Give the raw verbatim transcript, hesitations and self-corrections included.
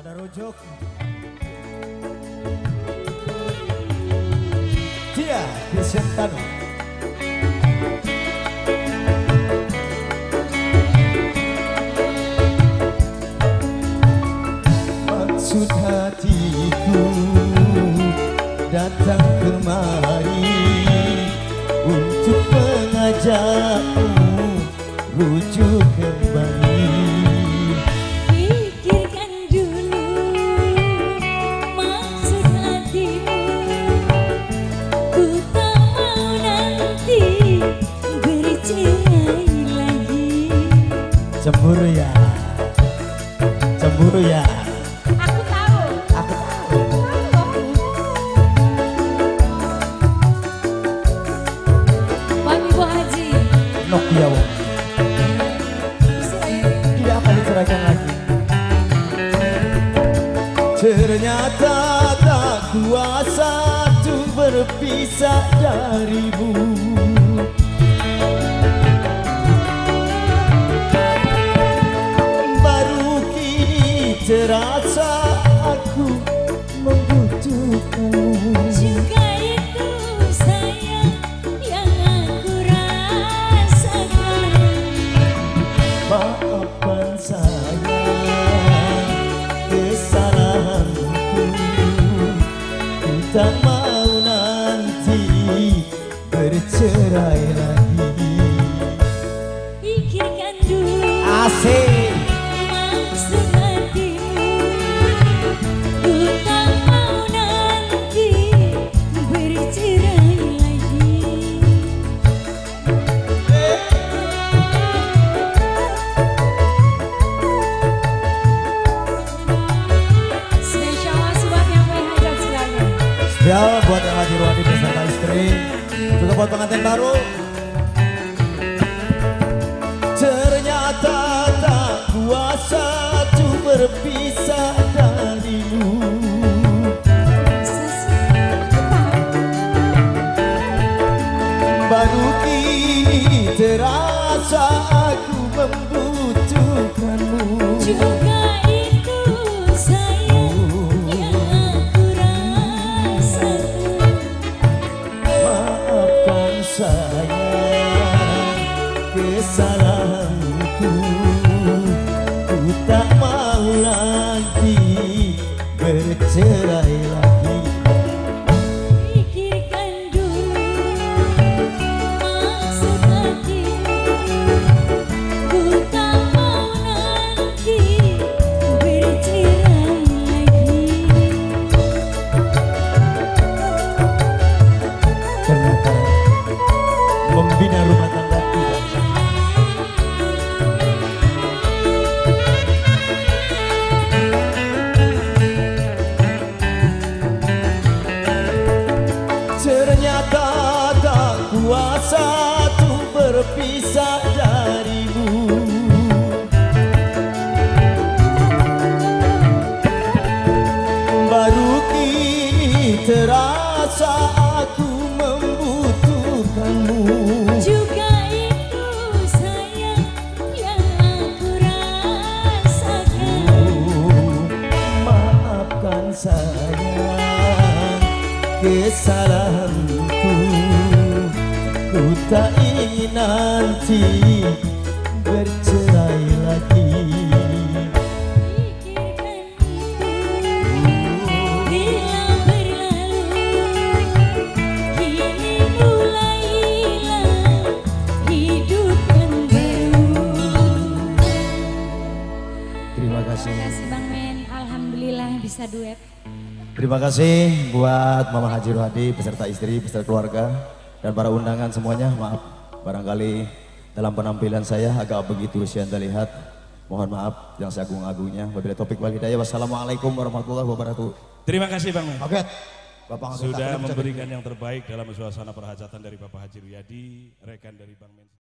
Ada rujuk. Dia Vicentano. Maksud hatiku datang kemari untuk mengajakmu rujuk kembali. Pikirkan dulu maksud hatimu, ku tak mau nanti bercerai lagi. Cemburu ya, cemburu ya. Aku tahu, Aku tahu. Bang Ibu Haji, Nokia wong. Tidak akan diceraikan lagi. Ternyata tak kuasa untuk berpisah darimu. Baru kini terasa aku membutuhkanmu. juga itu sayang yang aku rasakan. Maafkan saya kesalahanku, ku tak mau nanti bercerai lagi. Pikirkan dulu Asik. maksud hatimu, ku tak mau nanti bercerai lagi. Spesial masih buat yang punya hajat sekalian. Ya buat yang Haji Ruhadi beserta istri, juga buat pengantin baru. Ternyata tak kuasa untuk berpisah darimu. Baru kini terasa aku membutuhkanmu. Juga itu sayang yang aku rasakan. Maafkan saya kesalahanku, ku tak mau lagi bercerai lagi. Pikirkan dulu maksud hatimu, ku tak mau nanti bercerai lagi. Ternyata membina rumah tangga tidak ternyata tak kuasa untuk berpisah darimu. Baru kini terasa aku membutuhkanmu. Juga itu sayang yang aku rasakan. Maafkan saya kesalahanku, ku tak ingin nanti bercerai lagi. Pikirkan itu bila berlalu, kini mulai hilang hidup yang baru. Terima kasih. Terima kasih Bang Men, alhamdulillah bisa duet. Terima kasih buat Mama Haji Ruhadi beserta istri, beserta keluarga dan para undangan semuanya. Maaf barangkali dalam penampilan saya agak begitu usia Anda lihat. Mohon maaf yang seagung-agungnya. Wabillahi taufik wal hidayah. Wassalamualaikum warahmatullahi wabarakatuh. Terima kasih Bang Men. Oke. Bapak Sudah memberikan yang terbaik dalam suasana perhajatan dari Bapak Haji Riyadi, rekan dari Bang Men.